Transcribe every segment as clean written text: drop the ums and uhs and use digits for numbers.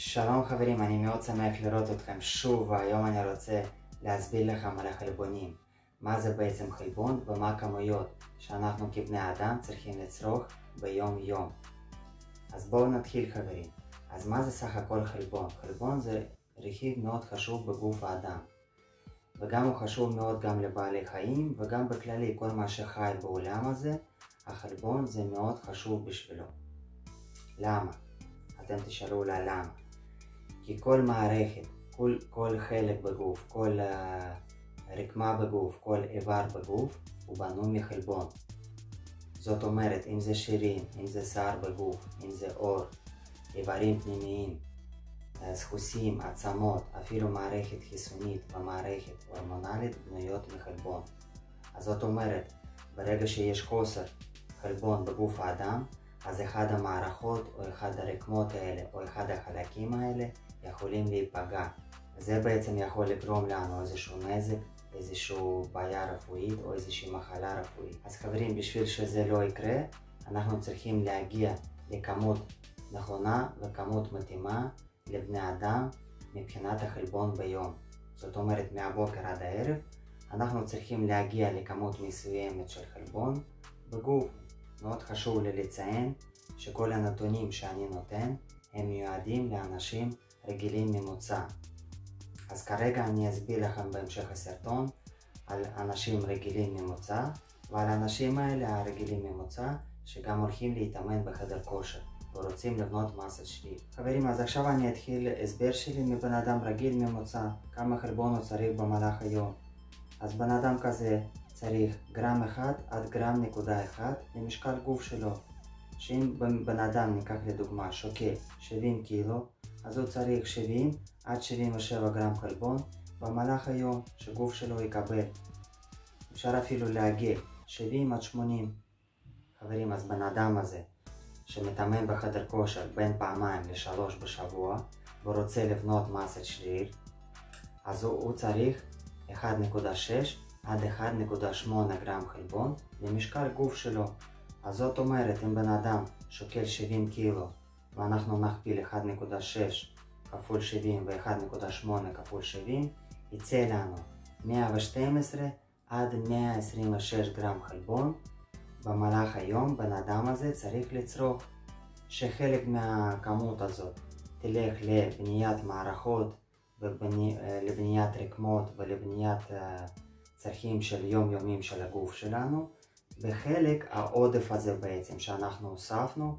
שלום חברים, אני מאוד שמח לראות אתכם שוב, והיום אני רוצה להסביר לכם על החלבונים. מה זה בעצם חלבון ומה הכמויות שאנחנו כבני אדם צריכים לצרוך ביום יום. אז בואו נתחיל חברים. אז מה זה סך הכל חלבון? חלבון זה רכיב מאוד חשוב בגוף האדם. וגם הוא חשוב מאוד גם לבעלי חיים וגם בכללי כל מה שחי בעולם הזה, החלבון זה מאוד חשוב בשבילו. למה? אתם תשאלו אולי למה. כי כל מערכת, כל חלק בגוף, כל רקמה בגוף, כל איבר בגוף הוא בנוי מחלבון. זאת אומרת, אם זה שרירים, אם זה שיער בגוף, אם זה עור, איברים פנימיים, סחוסים, עצמות, אפילו מערכת חיסונית ומערכת הורמונלית בנויות מחלבון. אז זאת אומרת, ברגע שיש חוסר חלבון בגוף האדם, אז אחד המערכות או אחד הרקמות האלה או אחד החלקים האלה יכולים להיפגע. זה בעצם יכול לגרום לנו איזשהו נזק, איזושהי בעיה רפואית או איזושהי מחלה רפואית. אז חברים, בשביל שזה לא יקרה, אנחנו צריכים להגיע לכמות נכונה וכמות מתאימה לבני אדם מבחינת החלבון ביום. זאת אומרת, מהבוקר עד הערב, אנחנו צריכים להגיע לכמות מסוימת של חלבון בגוף. מאוד חשוב לי לציין שכל הנתונים שאני נותן הם מיועדים לאנשים רגילים ממוצע. אז כרגע אני אסביר לכם בהמשך הסרטון על אנשים רגילים ממוצע ועל האנשים האלה הרגילים ממוצע שגם הולכים להתאמן בחדר כושר ורוצים לבנות מסת שריר. חברים, אז עכשיו אני אתחיל הסבר שלי מבן אדם רגיל ממוצע, כמה חלבון הוא צריך במהלך היום. אז בן אדם כזה צריך גרם 1 עד גרם נקודה 1 למשקל גוף שלו. שאם בן אדם ניקח לדוגמה שוקל 70 קילו, אז הוא צריך 70 עד 77 גרם חלבון במהלך היום שגוף שלו יקבל. אפשר אפילו להגיע 70 עד 80. חברים, אז בן אדם הזה שמתאמן בחדר כושר בין פעמיים ל3 בשבוע ורוצה לבנות מסת שריר, אז הוא צריך 1.6 עד 1.8 גרם חלבון למשקל גוף שלו. אז זאת אומרת, אם בן אדם שוקל 70 קילו ואנחנו נכפיל 1.6 כפול 70 ו-1.8 כפול 70, יצא לנו 112 עד 126 גרם חלבון במהלך היום. בן אדם הזה צריך לצרוך, שחלק מהכמות הזאת תלך לבניית מערכות ולבניית רקמות ולבניית צרכים של יומיומיים של הגוף שלנו, וחלק העודף הזה בעצם שאנחנו הוספנו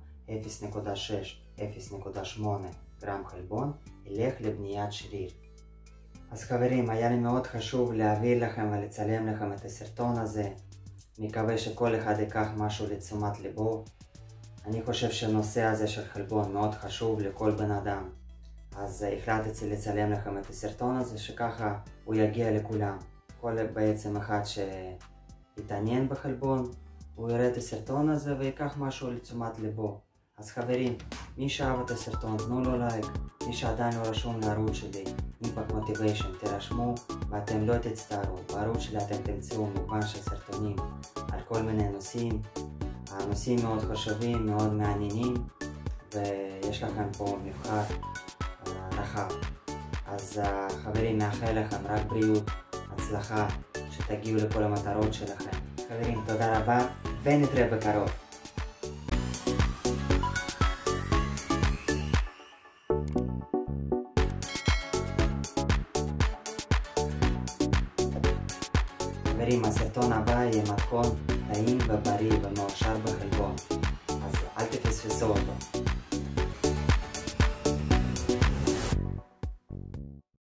0.6-0.8 גרם חלבון ילך לבניית שריר. אז חברים, היה לי מאוד חשוב להעביר לכם ולצלם לכם את הסרטון הזה. מקווה שכל אחד ייקח משהו לתשומת ליבו. אני חושב שהנושא הזה של חלבון מאוד חשוב לכל בן אדם, אז החלטתי לצלם לכם את הסרטון הזה שככה הוא יגיע לכולם. כל בעצם אחד שיתעניין בחלבון, הוא יראה את הסרטון הזה ויקח משהו לתשומת ליבו. אז חברים, מי שאהב את הסרטון תנו לו לייק, מי שעדיין לא רשום לערוץ שלי, Impact Motivation, תירשמו ואתם לא תצטערו. בערוץ שלי אתם תמצאו מגוון של סרטונים על כל מיני נושאים. הנושאים מאוד חשובים, מאוד מעניינים, ויש לכם פה מבחר רחב. אז חברים, מאחל לכם רק בריאות, הצלחה, שתגיעו לכל המטרות שלכם. חברים, תודה רבה ונתראה בקרוב. חברים, הסרטון הבא יהיה מתכון טעים ובריא ומאושר בחלבון, אז אל תפספסו אותו.